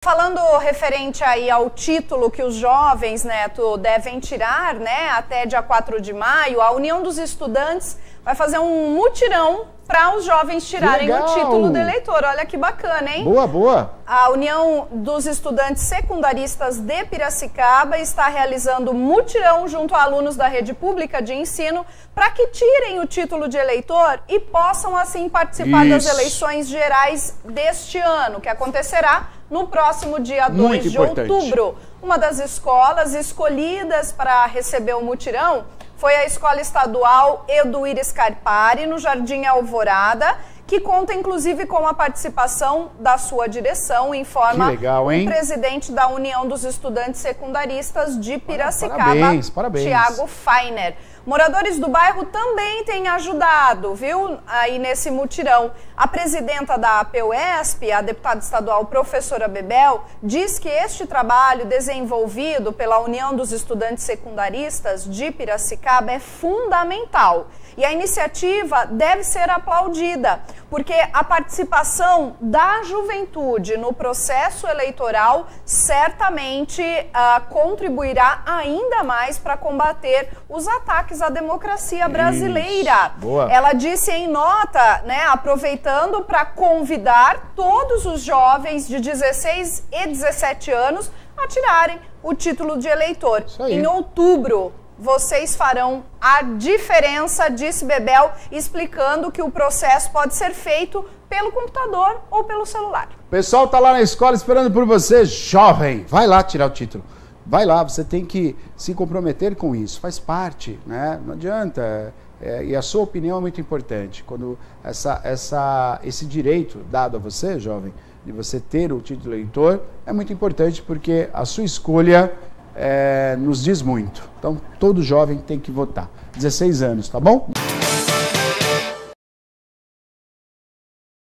Falando referente aí ao título que os jovens, Neto, devem tirar, né, até dia 4 de maio, a União dos Estudantes vai fazer um mutirão para os jovens tirarem o título de eleitor. Olha que bacana, hein? Boa, boa. A União dos Estudantes Secundaristas de Piracicaba está realizando mutirão junto a alunos da rede pública de ensino para que tirem o título de eleitor e possam, assim, participar das eleições gerais deste ano, que acontecerá no próximo dia 2 de outubro. Uma das escolas escolhidas para receber o mutirão foi a Escola Estadual Eduir Scarpari, no Jardim Alvorada, que conta inclusive com a participação da sua direção, informa o presidente da União dos Estudantes Secundaristas de Piracicaba, parabéns. Tiago Feiner. Moradores do bairro também têm ajudado, viu, aí nesse mutirão. A presidenta da APUESP, a deputada estadual professora Bebel, diz que este trabalho desenvolvido pela União dos Estudantes Secundaristas de Piracicaba é fundamental. E a iniciativa deve ser aplaudida, porque a participação da juventude no processo eleitoral certamente contribuirá ainda mais para combater os ataques à democracia brasileira. Ela disse em nota, né, aproveitando para convidar todos os jovens de 16 e 17 anos a tirarem o título de eleitor. Em outubro, vocês farão a diferença, disse Bebel, explicando que o processo pode ser feito pelo computador ou pelo celular. O pessoal tá lá na escola esperando por você, jovem. Vai lá tirar o título. Vai lá, você tem que se comprometer com isso. Faz parte, né? Não adianta. E a sua opinião é muito importante. Quando esse direito dado a você, jovem, de você ter o título de eleitor, é muito importante porque a sua escolha nos diz muito. Então, todo jovem tem que votar. 16 anos, tá bom?